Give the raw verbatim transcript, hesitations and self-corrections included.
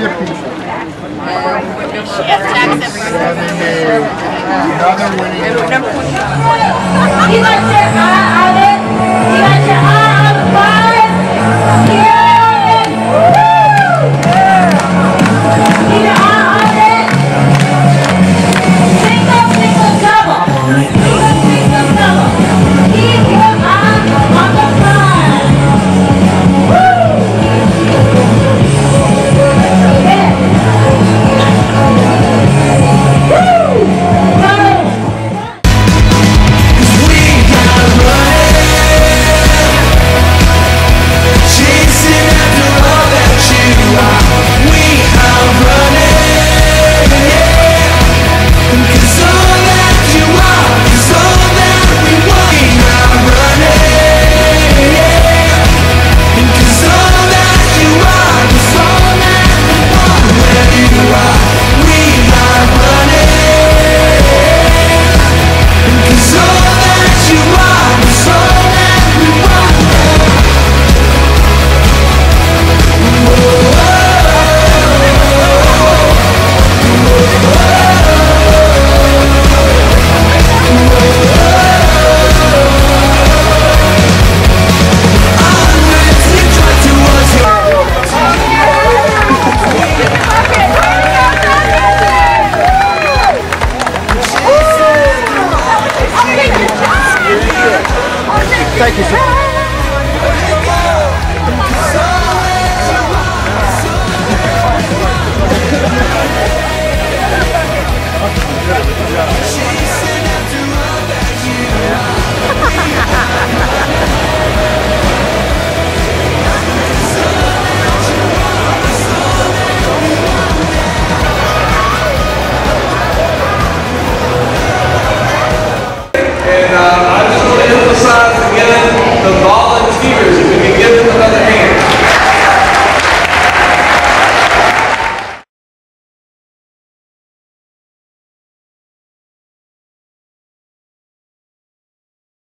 championship. She attacks everyone. Another winning. You got your eye on it. You got your eye on the prize. Yeah. Keep your eye on it. Single, single, double. Single, single, double. Keep your eye on the prize. Thank you, sir.